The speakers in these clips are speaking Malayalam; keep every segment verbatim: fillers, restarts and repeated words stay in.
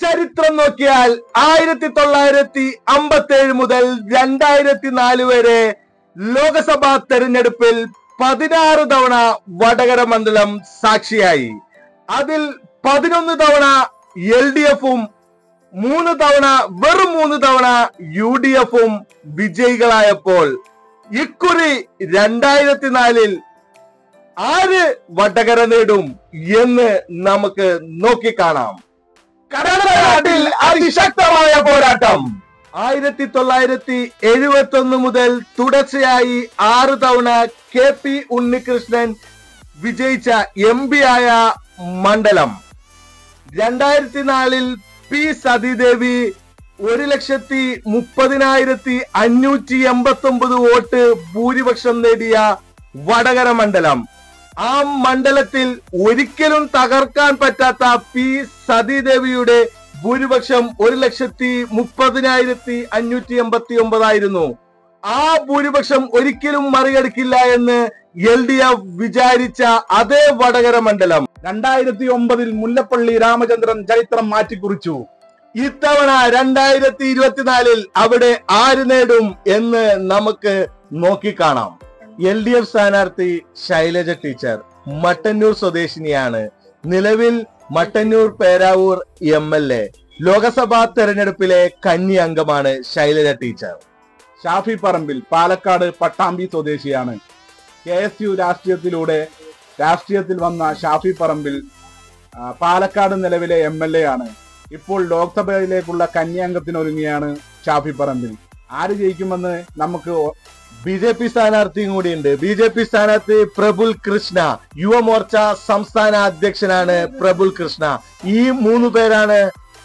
ചരിത്രം നോക്കിയാൽ ആയിരത്തി തൊള്ളായിരത്തി അമ്പത്തി ഏഴ് മുതൽ രണ്ടായിരത്തി നാല് വരെ ലോകസഭാ തെരഞ്ഞെടുപ്പിൽ പതിനാറ് തവണ വടകര മണ്ഡലം സാക്ഷിയായി. അതിൽ പതിനൊന്ന് തവണ എൽ ഡി എഫും മൂന്ന് തവണ വെറും മൂന്ന് തവണ യു ഡി എഫും വിജയികളായപ്പോൾ ഇക്കുറി രണ്ടായിരത്തി നാലിൽ ആര് വടകര നേടും എന്ന് നമുക്ക് നോക്കിക്കാണാം. കടനാട്ടിൽ അതിശക്തമായ പോരാട്ടം. ആയിരത്തി തൊള്ളായിരത്തി എഴുപത്തി ഒന്ന് മുതൽ തുടർച്ചയായി ആറ് തവണ കെ പി ഉണ്ണികൃഷ്ണൻ വിജയിച്ച എം പി ആയ മണ്ഡലം. രണ്ടായിരത്തി നാലിൽ പി സതീദേവി ഒരു ലക്ഷത്തി മുപ്പതിനായിരത്തി അഞ്ഞൂറ്റി എൺപത്തി ഒമ്പത് വോട്ട് ഭൂരിപക്ഷം നേടിയ വടകര മണ്ഡലം. ആ മണ്ഡലത്തിൽ ഒരിക്കലും തകർക്കാൻ പറ്റാത്ത പി സതീദേവിയുടെ ഭൂരിപക്ഷം ഒരു ലക്ഷത്തി മുപ്പതിനായിരത്തി അഞ്ഞൂറ്റി എൺപത്തി ഒമ്പതായിരുന്നു. ആ ഭൂരിപക്ഷം ഒരിക്കലും മറികടക്കില്ല എന്ന് എൽ ഡി എഫ് വിചാരിച്ച അതേ വടകര മണ്ഡലം രണ്ടായിരത്തി ഒമ്പതിൽ മുല്ലപ്പള്ളി രാമചന്ദ്രൻ ചരിത്രം മാറ്റിക്കുറിച്ചു. ഇത്തവണ രണ്ടായിരത്തി ഇരുപത്തിനാലിൽ അവിടെ ആര് നേടും എന്ന് നമുക്ക് നോക്കിക്കാണാം. എൽ ഡി എഫ് സ്ഥാനാർത്ഥി ശൈലജ ടീച്ചർ മട്ടന്നൂർ സ്വദേശിനിയാണ്. നിലവിൽ Mattannur Peravoor M L A. Lok Sabha തെരഞ്ഞെടുപ്പിലെ കന്നി അംഗമാണ് ശൈലജ ടീച്ചർ. ഷാഫി പറമ്പിൽ പാലക്കാട് പട്ടാമ്പി സ്വദേശിയാണ്. കെ എസ് യു രാഷ്ട്രീയത്തിലൂടെ രാഷ്ട്രീയത്തിൽ വന്ന ഷാഫി പറമ്പിൽ പാലക്കാട് നിലവിലെ എം എൽ എ ആണ്. ഇപ്പോൾ ലോക്സഭയിലേക്കുള്ള കന്നി അംഗത്തിനൊരുങ്ങിയാണ് ഷാഫി പറമ്പിൽ. ആര് ജയിക്കുമെന്ന് നമുക്ക് ബി ജെ പി സ്ഥാനാർത്ഥിയും കൂടിയുണ്ട്. ബി ജെ പി സ്ഥാനാർത്ഥി പ്രബുൽ കൃഷ്ണ, യുവമോർച്ച സംസ്ഥാന അധ്യക്ഷനാണ് പ്രബുൽ കൃഷ്ണ. ഈ മൂന്ന് പേരാണ്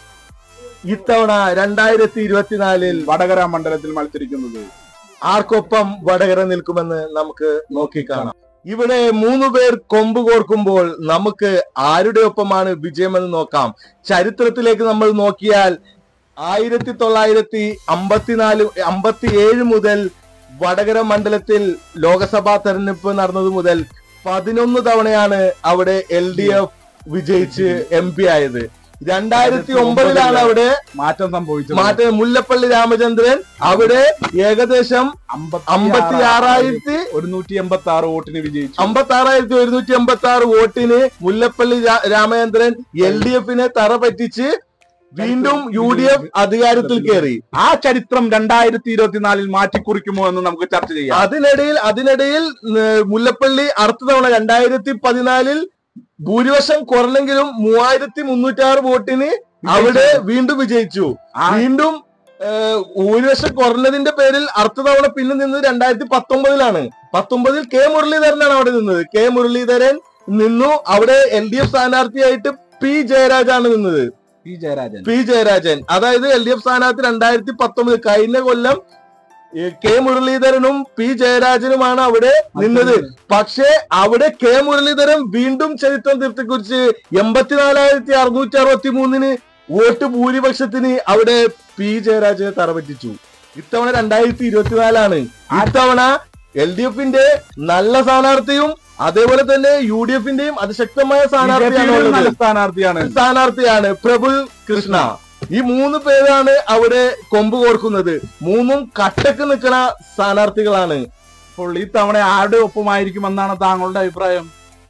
ഇത്തവണ രണ്ടായിരത്തി ഇരുപത്തിനാലിൽ വടകര മണ്ഡലത്തിൽ മത്സരിക്കുന്നത്. ആർക്കൊപ്പം വടകര നിൽക്കുമെന്ന് നമുക്ക് നോക്കിക്കാണാം. ഇവിടെ മൂന്ന് പേർ കൊമ്പ് കോർക്കുമ്പോൾ നമുക്ക് ആരുടെ ഒപ്പമാണ് വിജയമെന്ന് നോക്കാം. ചരിത്രത്തിലേക്ക് നമ്മൾ നോക്കിയാൽ ആയിരത്തി തൊള്ളായിരത്തി അമ്പത്തിനാല് അമ്പത്തി ഏഴ് മുതൽ വടകര മണ്ഡലത്തിൽ ലോകസഭാ തെരഞ്ഞെടുപ്പ് നടന്നത് മുതൽ പതിനൊന്ന് തവണയാണ് അവിടെ എൽ ഡി എഫ് വിജയിച്ച് എം പി ആയത്. രണ്ടായിരത്തി ഒമ്പതിലാണ് അവിടെ മാറ്റം സംഭവിച്ചത്. മാറ്റം മുല്ലപ്പള്ളി രാമചന്ദ്രൻ അവിടെ ഏകദേശം അമ്പത്തി ആറായിരത്തി ഒരുന്നൂറ്റി എൺപത്തി ആറ് വോട്ടിന് വിജയിച്ചു. അമ്പത്തി ആറായിരത്തി ഒരുന്നൂറ്റി എൺപത്തി ആറ് വോട്ടിന് മുല്ലപ്പള്ളി രാമചന്ദ്രൻ എൽ ഡി എഫിനെ തറ പറ്റിച്ച് വീണ്ടും യു ഡി എഫ് അധികാരത്തിൽ കയറി. ആ ചരിത്രം രണ്ടായിരത്തി ഇരുപത്തിനാലിൽ മാറ്റിക്കുറിക്കുമോ എന്ന് നമുക്ക് ചർച്ച ചെയ്യാം. അതിനിടയിൽ അതിനിടയിൽ മുല്ലപ്പള്ളി അടുത്ത തവണ രണ്ടായിരത്തി പതിനാലിൽ ഭൂരിപക്ഷം കുറഞ്ഞെങ്കിലും മൂവായിരത്തി മുന്നൂറ്റി ആറ് വോട്ടിന് അവിടെ വീണ്ടും വിജയിച്ചു. വീണ്ടും ഭൂരിപക്ഷം കുറഞ്ഞതിന്റെ പേരിൽ അടുത്ത തവണ പിന്നെ നിന്നത് രണ്ടായിരത്തി പത്തൊമ്പതിലാണ്. പത്തൊമ്പതിൽ കെ മുരളീധരനാണ് അവിടെ നിന്നത്. കെ മുരളീധരൻ നിന്നു. അവിടെ എൽ ഡി എഫ് സ്ഥാനാർത്ഥിയായിട്ട് പി ജയരാജാണ് നിന്നത്. പി ജയരാജൻ പി ജയരാജൻ അതായത് എൽ ഡി എഫ് സ്ഥാനാർത്ഥി രണ്ടായിരത്തി പത്തൊമ്പത് കഴിഞ്ഞ കൊല്ലം കെ മുരളീധരനും പി ജയരാജനുമാണ് അവിടെ നിന്നത്. പക്ഷേ അവിടെ കെ മുരളീധരൻ വീണ്ടും ചരിത്രം തിരുത്തിക്കുറിച്ച് എൺപത്തിനാലായിരത്തി അറുന്നൂറ്റി അറുപത്തി മൂന്നിന് വോട്ട് ഭൂരിപക്ഷത്തിന് അവിടെ പി ജയരാജനെ തറപറ്റിച്ചു. ഇത്തവണ രണ്ടായിരത്തി ഇരുപത്തിനാലാണ്. ഇത്തവണ എൽ ഡി എഫിന്റെ നല്ല സ്ഥാനാർത്ഥിയും അതേപോലെ തന്നെ യു ഡി എഫിന്റെയും അതിശക്തമായ സ്ഥാനാർത്ഥിയാണ് സ്ഥാനാർത്ഥിയാണ് സ്ഥാനാർത്ഥിയാണ് പ്രബുൽ കൃഷ്ണ. ഈ മൂന്ന് പേരാണ് അവിടെ കൊമ്പ് കോർക്കുന്നത്. മൂന്നും കട്ടക്ക് നിൽക്കുന്ന സ്ഥാനാർത്ഥികളാണ്. അപ്പോൾ ഈ തവണ ആരുടെ ഒപ്പമായിരിക്കുമെന്നാണ് താങ്കളുടെ അഭിപ്രായം?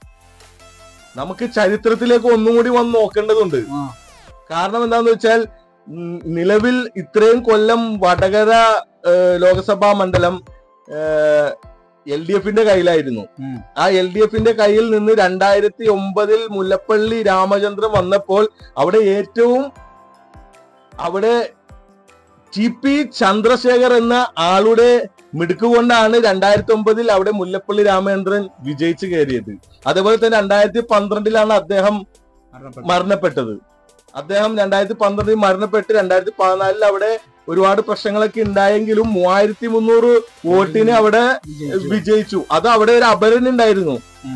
നമുക്ക് ചരിത്രത്തിലേക്ക് ഒന്നും കൂടി വന്ന് നോക്കേണ്ടതുണ്ട്. കാരണം എന്താന്ന് വെച്ചാൽ നിലവിൽ ഇത്രയും കൊല്ലം വടകര ലോകസഭാ മണ്ഡലം എൽ ഡി എഫിന്റെ കയ്യിലായിരുന്നു. ആ എൽ ഡി എഫിന്റെ കയ്യിൽ നിന്ന് രണ്ടായിരത്തി ഒമ്പതിൽ മുല്ലപ്പള്ളി രാമചന്ദ്രൻ വന്നപ്പോൾ അവിടെ ഏറ്റവും അവിടെ ടി പി ചന്ദ്രശേഖർ എന്ന ആളുടെ മിടുക്ക് കൊണ്ടാണ് രണ്ടായിരത്തി ഒമ്പതിൽ അവിടെ മുല്ലപ്പള്ളി രാമചന്ദ്രൻ വിജയിച്ചു കയറിയത്. അതേപോലെ തന്നെ രണ്ടായിരത്തി പന്ത്രണ്ടിലാണ് അദ്ദേഹം മരണപ്പെട്ടത്. അദ്ദേഹം രണ്ടായിരത്തി പന്ത്രണ്ടിൽ മരണപ്പെട്ട് രണ്ടായിരത്തി പതിനാലിൽ അവിടെ ഒരുപാട് പ്രശ്നങ്ങളൊക്കെ ഉണ്ടായെങ്കിലും മൂവായിരത്തി മുന്നൂറ് വോട്ടിന് അവിടെ വിജയിച്ചു. അത് അവിടെ ഒരു അപരൻ ഉണ്ടായിരുന്നു.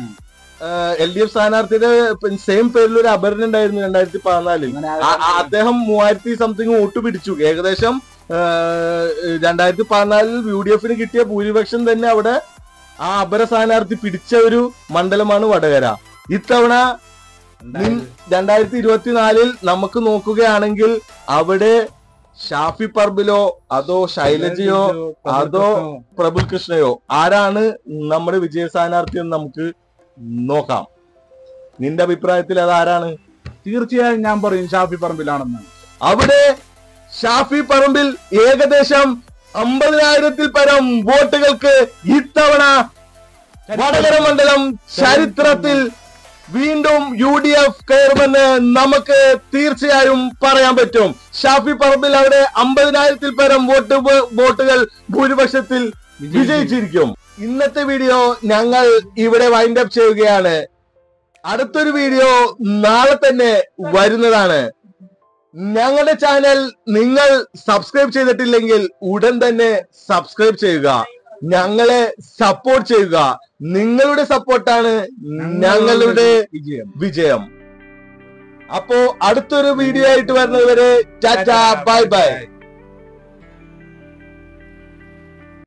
എൽ ഡി എഫ് സ്ഥാനാർത്ഥിയുടെ സെയിം പേരിൽ ഒരു അപരൻ ഉണ്ടായിരുന്നു രണ്ടായിരത്തി പതിനാലിൽ. അദ്ദേഹം മൂവായിരത്തി സംതിങ് വോട്ട് പിടിച്ചു. ഏകദേശം രണ്ടായിരത്തി പതിനാലിൽ യു ഡി എഫിന് കിട്ടിയ ഭൂരിപക്ഷം തന്നെ അവിടെ ആ അപര സ്ഥാനാർത്ഥി പിടിച്ച ഒരു മണ്ഡലമാണ് വടകര. ഇത്തവണ രണ്ടായിരത്തി ഇരുപത്തിനാലിൽ നമുക്ക് നോക്കുകയാണെങ്കിൽ അവിടെ ഷാഫി പറമ്പിലോ അതോ ശൈലജയോ അതോ പ്രബുൽ കൃഷ്ണയോ ആരാണ് നമ്മുടെ വിജയ സ്ഥാനാർത്ഥി എന്ന് നമുക്ക് നോക്കാം. നിന്റെ അഭിപ്രായത്തിൽ അത് ആരാണ്? തീർച്ചയായും ഞാൻ പറയും ഷാഫി പറമ്പിലാണെന്ന്. അവിടെ ഷാഫി പറമ്പിൽ ഏകദേശം അമ്പതിനായിരത്തിൽ പരം വോട്ടുകൾക്ക് ഇത്തവണ വടകര മണ്ഡലം ചരിത്രത്തിൽ വീണ്ടും യു ഡി എഫ് കയറുമെന്ന് നമുക്ക് തീർച്ചയായും പറയാൻ പറ്റും. ഷാഫി പറമ്പിൽ അവിടെ അമ്പതിനായിരത്തിൽ പരം വോട്ട് വോട്ടുകൾ ഭൂരിപക്ഷത്തിൽ വിജയിച്ചിരിക്കും. ഇന്നത്തെ വീഡിയോ ഞങ്ങൾ ഇവിടെ വൈൻഡ് അപ്പ് ചെയ്യുകയാണ്. അടുത്തൊരു വീഡിയോ നാളെ തന്നെ വരുന്നതാണ്. ഞങ്ങളുടെ ചാനൽ നിങ്ങൾ സബ്സ്ക്രൈബ് ചെയ്തിട്ടില്ലെങ്കിൽ ഉടൻ തന്നെ സബ്സ്ക്രൈബ് ചെയ്യുക, ഞങ്ങളെ സപ്പോർട്ട് ചെയ്യുക. നിങ്ങളുടെ സപ്പോർട്ടാണ് ഞങ്ങളുടെ വിജയം. അപ്പോ അടുത്തൊരു വീഡിയോ ആയിട്ട് വരുന്നതുവരെ ടാറ്റാ ബൈ ബൈ.